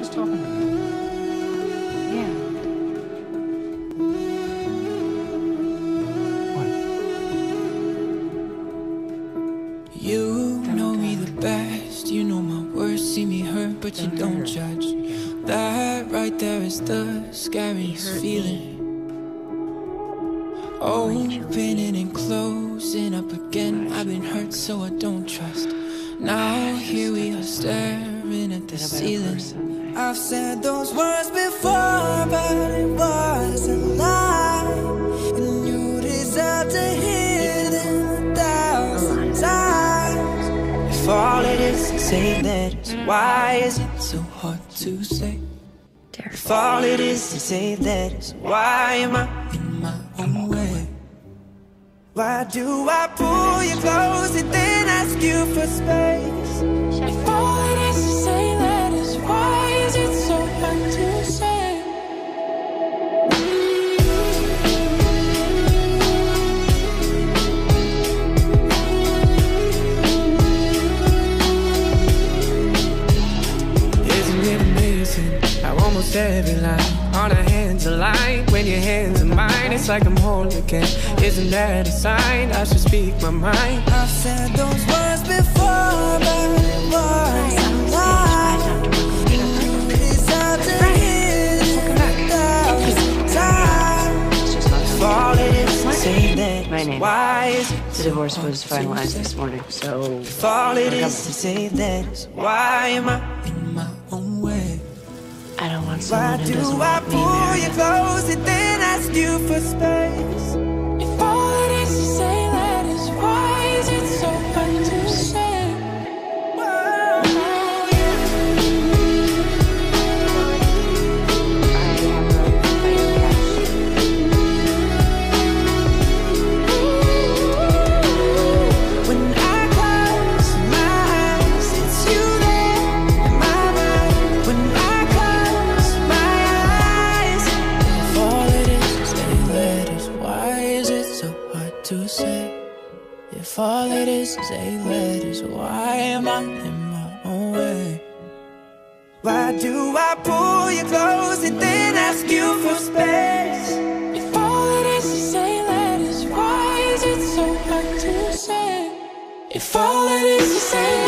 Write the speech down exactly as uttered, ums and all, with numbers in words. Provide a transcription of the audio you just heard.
just talking about? Yeah. What? You know me the best. You know my worst. See me hurt, but you don't judge. That right there is the scariest feeling. Opening and closing up again. I've been hurt, so I don't trust. Now here we are staring at the ceiling. I've said those words before, but it was a lie. And you deserve to hear them a thousand times. If all it is to say that is, why is it so hard to say? If all it is to say that is, why am I in my own way? Why do I pull you close and then ask you for space? If all it is to say that is, why is it so hard to say? Isn't it amazing how almost every line on our hands align? When your hands are mine, it's like I'm whole again. Isn't that a sign I should speak my mind? I've said those words before, but it was a lie. You deserve to hear it a thousand times. If all it is to say that, My name. why is it The divorce was finalized this morning, so... if all it is to say that is, why am I in my own way? I don't want Why someone who do doesn't I want me pull you married. close and then ask you for space? If all it is to say that is, why is it so hard to say? Whoa, yeah. When I close my eyes, it's you there in my mind. When I close my eyes, if all it is to say letters, why is it so hard to say? If all it is to say letters, why am I in my own way? Why do I pull you close and then ask you for space? If all it is to say letters, why is it so hard to say? If all it is to say